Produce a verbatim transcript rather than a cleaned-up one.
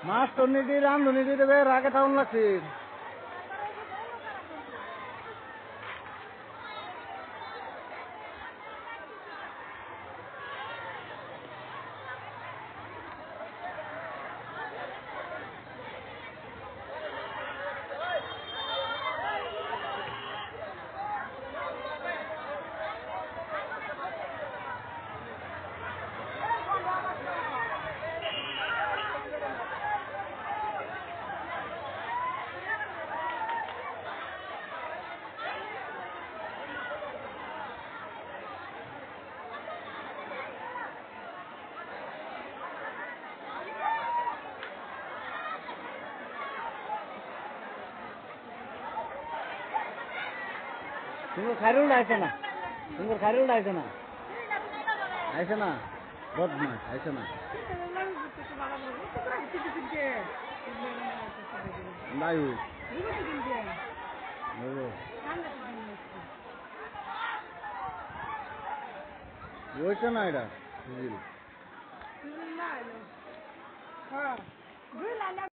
মাছ তো নিদি রান্ধুনি দিয়ে দেবে রাগে টাউন লাগছে তুমি খাইরুল আইছে না তুমি খাইরুল আইছে না আইছে না বদমাস আইছে না বায়ু ওইটা না এটা